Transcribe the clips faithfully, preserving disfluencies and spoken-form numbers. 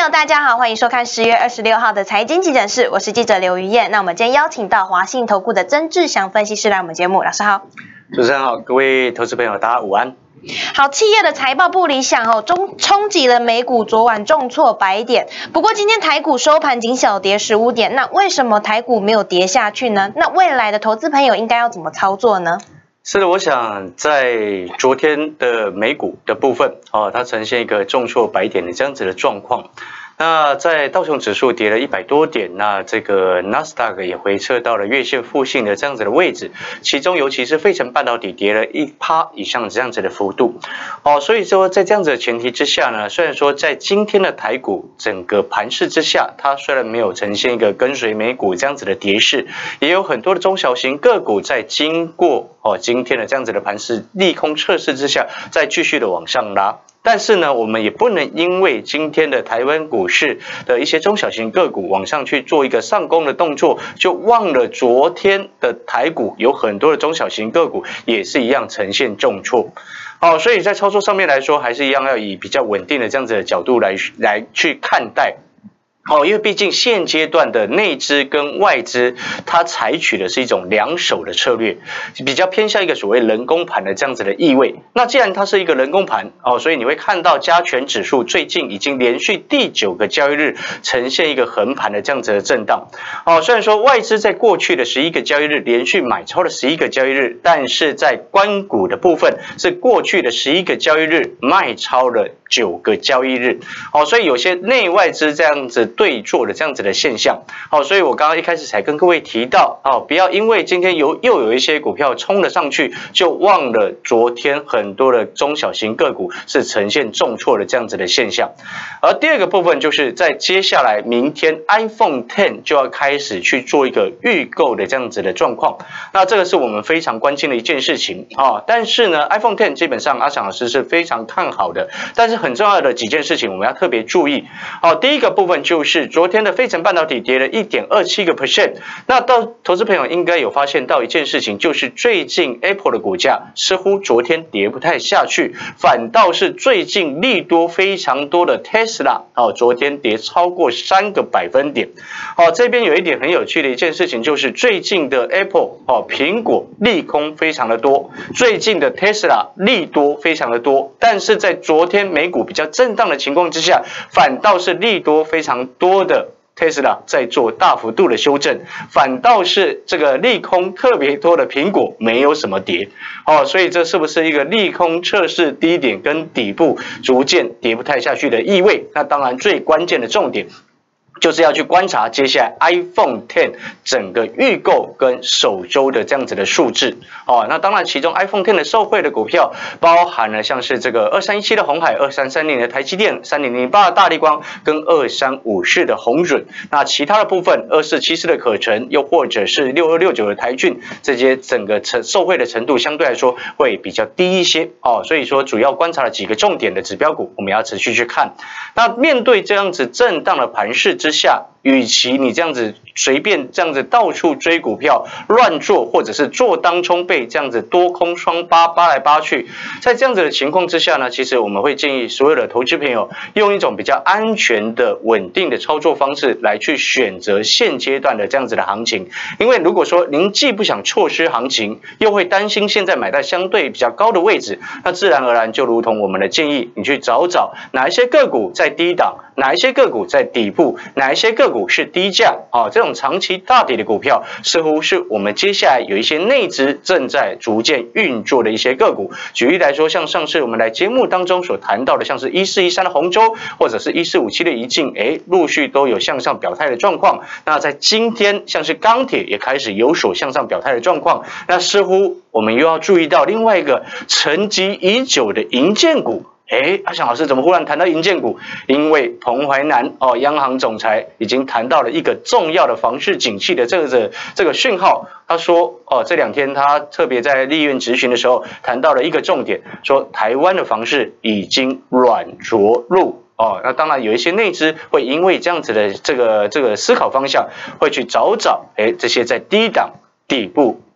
友，大家好，欢迎收看十月二十六号的财经急诊室，我是记者刘于燕。那我们今天邀请到华信投顾的曾志祥分析师来我们节目，老师好。 主持人好，各位投资朋友，大家午安。 好，企业的财报不理想哦，冲冲击了美股，昨晚重挫百点。不过今天台股收盘仅小跌十五点，那为什么台股没有跌下去呢？那未来的投资朋友应该要怎么操作呢？ 是的，我想在昨天的美股的部分，哦，它呈现一个重挫百点的这样子的状况。那在道琼指数跌了一百多点，那这个纳斯达克也回撤到了月线附近的这样子的位置，其中尤其是费城半导体跌了一趴以上这样子的幅度。哦，所以说在这样子的前提之下呢，虽然说在今天的台股整个盘势之下，它虽然没有呈现一个跟随美股这样子的跌势，也有很多的中小型个股在经过哦今天的这样子的盘势利空测试之下，再继续的往上拉。但是呢，我们也不能因为今天的台湾股市的一些中小型个股往上去做一个上攻的动作，就忘了昨天的台股有很多的中小型个股也是一样呈现重挫。哦，所以在操作上面来说，还是一样要以比较稳定的这样子的角度来来去看待。哦，因为毕竟现阶段的内资跟外资，它采取的是一种两手的策略，比较偏向一个所谓人工盘的这样子的意味。那既然它是一个人工盘，哦，所以你会看到加权指数最近已经连续第九个交易日呈现一个横盘的这样子的震荡。哦，虽然说外资在过去的十一个交易日连续买超了十一个交易日，但是在官股的部分是过去的十一个交易日卖超了九个交易日。哦，所以有些内外资这样子对做的这样子的现象，好，所以我刚刚一开始才跟各位提到，哦，不要因为今天有又有一些股票冲了上去，就忘了昨天很多的中小型个股是呈现重挫的这样子的现象。而第二个部分就是在接下来明天 iPhone 十 就要开始去做一个预购的这样子的状况，那这个是我们非常关心的一件事情啊、哦。但是呢 ，iPhone 十 基本上阿翔老师是非常看好的，但是很重要的几件事情我们要特别注意。好、哦，第一个部分就是昨天的费城半导体跌了 一点二七个百分点， 那到投资朋友应该有发现到一件事情，就是最近 Apple 的股价似乎昨天跌不太下去，反倒是最近利多非常多的 Tesla 哦，昨天跌超过三个百分点。哦，这边有一点很有趣的一件事情，就是最近的 Apple 哦，苹果利空非常的多，最近的 Tesla 利多非常的多，但是在昨天美股比较震荡的情况之下，反倒是利多非常多的Tesla 在做大幅度的修正，反倒是这个利空特别多的苹果没有什么跌，哦，所以这是不是一个利空测试低点跟底部逐渐跌不太下去的意味？那当然最关键的重点就是要去观察接下来 iPhone 十 整个预购跟首周的这样子的数字哦。那当然，其中 iPhone 十 的受惠的股票包含了像是这个二三一七的鸿海、二三三零的台积电、三零零八的大立光跟二三五四的鸿准。那其他的部分二四七四的可成，又或者是六二六九的台骏，这些整个受惠的程度相对来说会比较低一些哦。所以说，主要观察了几个重点的指标股，我们要持续去看。那面对这样子震荡的盘势之下，与其你这样子随便这样子到处追股票乱做，或者是做当冲被这样子多空双扒扒来扒去，在这样子的情况之下呢，其实我们会建议所有的投资朋友用一种比较安全的稳定的操作方式来去选择现阶段的这样子的行情。因为如果说您既不想错失行情，又会担心现在买在相对比较高的位置，那自然而然就如同我们的建议，你去找找哪一些个股在低档，哪一些个股在底部，哪一些个股是低价啊？这种长期大底的股票，似乎是我们接下来有一些内资正在逐渐运作的一些个股。举例来说，像上次我们来节目当中所谈到的，像是一四一三的鸿州，或者是一四五七的宜敬，哎，陆续都有向上表态的状况。那在今天，像是钢铁也开始有所向上表态的状况。那似乎我们又要注意到另外一个沉寂已久的营建股。哎，阿翔老师怎么忽然谈到营建股？因为彭淮南哦，央行总裁已经谈到了一个重要的房市景气的这个这个讯号。他说哦，这两天他特别在立院质询的时候谈到了一个重点，说台湾的房市已经软着陆。哦，那当然有一些内资会因为这样子的这个这个思考方向，会去找找哎这些在低档底部。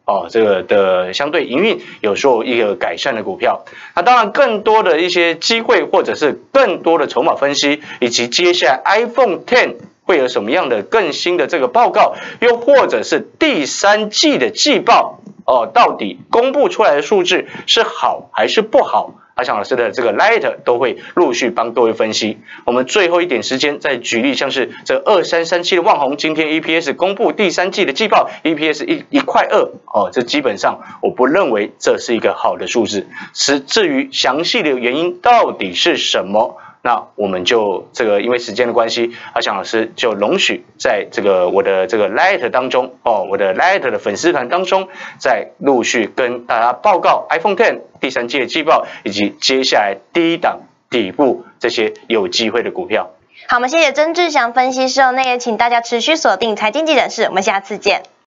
哦，这个的相对营运有受一个改善的股票。那当然，更多的一些机会，或者是更多的筹码分析，以及接下来 iPhone X 会有什么样的更新的这个报告，又或者是第三季的季报哦，到底公布出来的数字是好还是不好？阿翔老师的这个 Light 都会陆续帮各位分析。我们最后一点时间再举例，像是这二三三七的旺宏，今天 E P S 公布第三季的季报 ，E P S 一一块二哦，这基本上我不认为这是一个好的数字。是至于详细的原因到底是什么？那我们就这个因为时间的关系，阿翔老师就容许在这个我的这个 Light 当中哦，我的 Light 的粉丝团当中，再陆续跟大家报告 iPhone X 第三季的季报，以及接下来第一档底部这些有机会的股票。 好，我们谢谢曾志祥分析师哦，那也请大家持续锁定财经记者室，我们下次见。